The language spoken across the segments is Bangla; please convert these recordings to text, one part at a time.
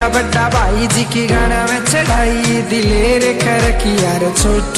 बड़ा भाई जी की गाना में चढ़ाई दिलेर कर किया ছোট।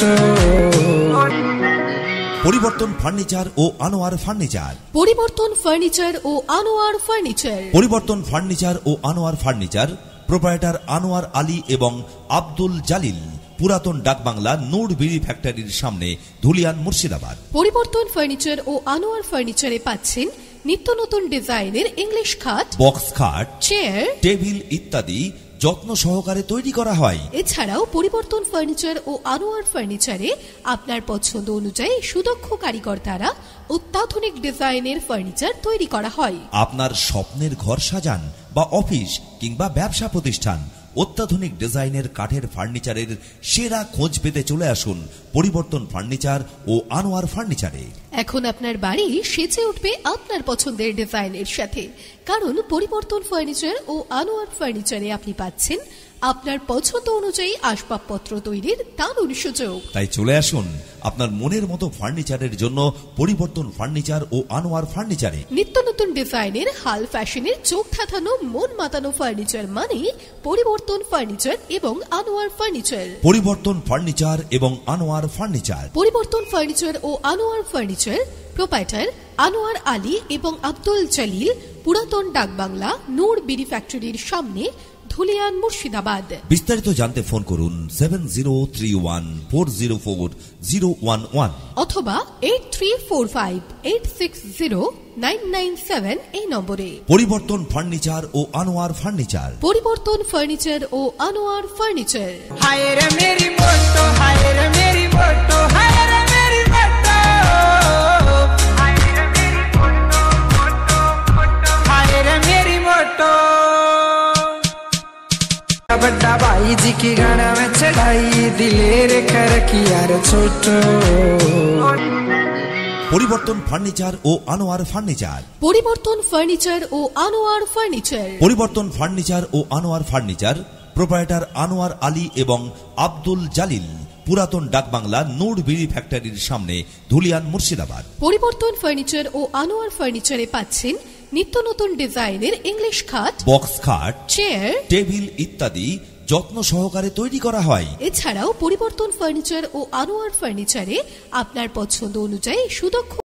পরিবর্তন ফার্নিচার ও আনোয়ার ফার্নিচার। পরিবর্তন ফার্নিচার ও আনোয়ার ফার্নিচার। পরিবর্তন ফার্নিচার ও আনোয়ার ফার্নিচার প্রোপ্রাইটার আনোয়ার আলী এবং আব্দুল জালিল, পুরাতন ডাকবাংলা নূর বিড়ি ফ্যাক্টরির সামনে, ধুলিয়ান, মুর্শিদাবাদ। পরিবর্তন ফার্নিচার ও আনোয়ার ফার্নিচারে পাচ্ছেন নিত্য নতুন ডিজাইনের ইংলিশ খাট, বক্স খাট, চেয়ার, টেবিল ইত্যাদি যত্ন সহকারে তৈরি করা হয়। এছাড়াও পরিবর্তন ফার্নিচার ও আনোয়ার ফার্নিচারে আপনার পছন্দ অনুযায়ী সুদক্ষ কারিগর দ্বারা অত্যাধুনিক ডিজাইনের ফার্নিচার তৈরি করা হয়। আপনার স্বপ্নের ঘর সাজান বা অফিস কিংবা ব্যবসা প্রতিষ্ঠান, অত্যাধুনিক ডিজাইনের কাঠের ফার্নিচারের সেরা খোঁজ পেতে চলে আসুন পরিবর্তন ফার্নিচার ও আনোয়ার ফার্নিচারে। এখন আপনার বাড়ি সেজে উঠবে আপনার পছন্দের ডিজাইনের সাথে, কারণ পরিবর্তন ফার্নিচার ও আনোয়ার ফার্নিচারে আপনি পাচ্ছেন আপনার পছন্দ অনুযায়ী আসবাবপত্র তৈরির দারুণ সুযোগ। তাই চলে আসুন আপনার মনের মতো ফার্নিচারের জন্য পরিবর্তন ফার্নিচার ও আনোয়ার ফার্নিচারে। নিত্য নতুন ডিজাইনের হাল ফ্যাশনের চোখ ধাঁধানো মন মাতানো ফার্নিচার মানে পরিবর্তন ফার্নিচার এবং আনোয়ার ফার্নিচার। পরিবর্তন ফার্নিচার এবং আনোয়ার ফার্নিচার। পরিবর্তন ফার্নিচার ও আনোয়ার ফার্নিচার প্রোপ্রাইটার আনোয়ার আলী এবং আব্দুল জালিল, পুরাতন ডাকবাংলা নূর বিড়ি ফ্যাক্টরির সামনে, ধুলিয়ান, মুর্শিদাবাদ। বিস্তারিত জানতে ফোন করুন 7031404011 অথবা 8345860997 এই নম্বরে। পরিবর্তন ফার্নিচার ও আনোয়ার ফার্নিচার। পরিবর্তন ফার্নিচার ও আনোয়ার ফার্নিচার। হায় রে মেরি মোটো, হায় রে মেরি মোটো, হায় রে মেরি মোটো, হায় রে মেরি মোটো, হায় রে মেরি মোটো। बड़ा भाई जी की गाना में चढ़ाई दिलेर कर किया ছোট। পরিবর্তন ফার্নিচার ও আনোয়ার ফার্নিচার। পরিবর্তন ফার্নিচার ও আনোয়ার ফার্নিচার। পরিবর্তন ফার্নিচার ও আনোয়ার ফার্নিচার প্রোপ্রাইটার আনোয়ার আলী এবং আব্দুল জালিল, পুরাতন ডাকবাংলা নূর বিড়ি ফ্যাক্টরির সামনে, ধুলিয়ান, মুর্শিদাবাদ। পরিবর্তন ফার্নিচার ও আনোয়ার ফার্নিচারে পাচ্ছেন নিত্য নতুন ডিজাইনের ইংলিশ খাট, বক্স খাট, চেয়ার, টেবিল ইত্যাদি যত্ন সহকারে তৈরি করা হয়। এছাড়াও পরিবর্তন ফার্নিচার ও আনোয়ার ফার্নিচারে আপনার পছন্দ অনুযায়ী সুদক্ষ